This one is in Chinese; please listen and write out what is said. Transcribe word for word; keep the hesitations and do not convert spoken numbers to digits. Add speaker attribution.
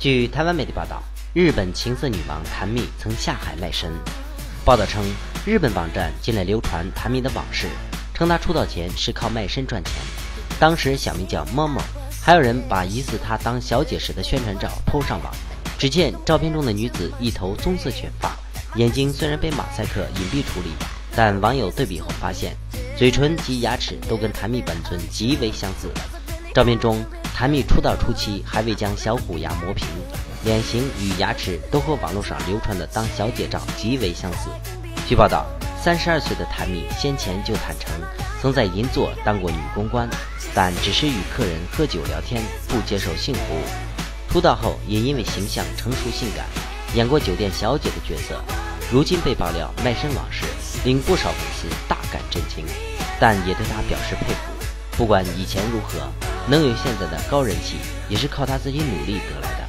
Speaker 1: 据台湾媒体报道，日本情色女王谭蜜曾下海卖身。报道称，日本网站近来流传谭蜜的往事，称她出道前是靠卖身赚钱，当时小名叫某某，还有人把疑似她当小姐时的宣传照抛上网。只见照片中的女子一头棕色卷发，眼睛虽然被马赛克隐蔽处理，但网友对比后发现，嘴唇及牙齿都跟谭蜜本尊极为相似。照片中，谭蜜出道初期还未将小虎牙磨平，脸型与牙齿都和网络上流传的当小姐照极为相似。据报道，三十二岁的谭蜜先前就坦诚，曾在银座当过女公关，但只是与客人喝酒聊天，不接受性服务。出道后也因为形象成熟性感，演过酒店小姐的角色，如今被爆料卖身往事，令不少粉丝大感震惊，但也对她表示佩服。不管以前如何，能有现在的高人气，也是靠她自己努力得来的。